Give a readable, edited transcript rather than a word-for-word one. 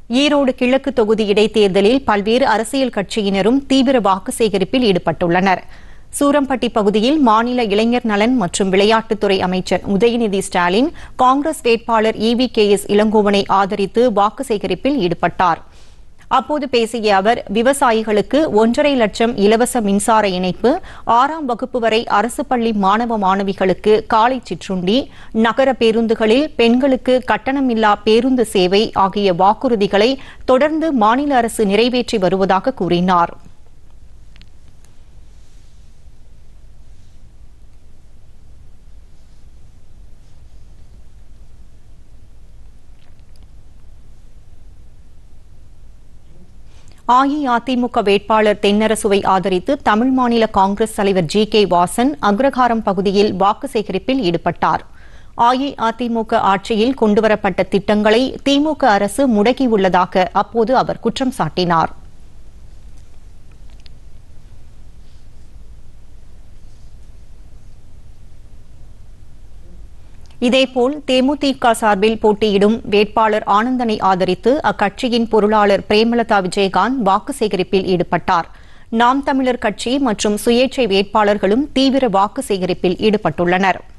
ஈரோடு கிழக்கு தொகுதி இடைத்தேர்தலில் பல்வேறு அரசியல் கட்சியினரும் தீவிர வாக்கு சேகரிப்பில் ஈடுபட்டுள்ளனர். சூரம்பட்டி பகுதியில் மாநில இளைஞர் நலன் மற்றும் விளையாட்டுத்துறை அமைச்சர் உதயநிதி ஸ்டாலின் காங்கிரஸ் வேட்பாளர் EVKS இளங்கோவனை ஆதரித்து வாக்கு சேகரிப்பில் ஈடுபட்டார். அப்போது பேசிய அவர், விவசாயிகளுக்கு 1,50,000 லட்சம் இலவச மின்சார இணைப்பு, 6ஆம் வகுப்பு வரை அரசு பள்ளி மாணவ மாணவிகளுக்கு காலை சிற்றுண்டி, நகர பேருந்துகளில் பெண்களுக்கு கட்டணமில்லா பேருந்து சேவை ஆகிய வாக்குறுதிகளை தொடர்ந்து மாநில அரசு நிறைவேற்றி வருவதாக கூறினார். அஇஅதிமுக வேட்பாளர் தென்னரசுவை ஆதரித்து தமிழ் மாநில காங்கிரஸ் தலைவர் GK வாசன் அக்ரஹாரம் பகுதியில் வாக்கு சேகரிப்பில் ஈடுபட்டார். அஇஅதிமுக ஆட்சியில் கொண்டுவரப்பட்ட திட்டங்களை திமுக அரசு முடக்கியுள்ளதாக அப்போது அவர் குற்றம் சாட்டினார். இதேபோல் தேமுதிக சார்பில் போட்டியிடும் வேட்பாளர் ஆனந்தனை ஆதரித்து அக்கட்சியின் பொருளாளர் பிரேமலதா விஜயகாந்த் வாக்கு சேகரிப்பில் ஈடுபட்டார். நாம் தமிழர் கட்சி மற்றும் சுயேட்சை வேட்பாளர்களும் தீவிர வாக்கு சேகரிப்பில் ஈடுபட்டுள்ளனர்.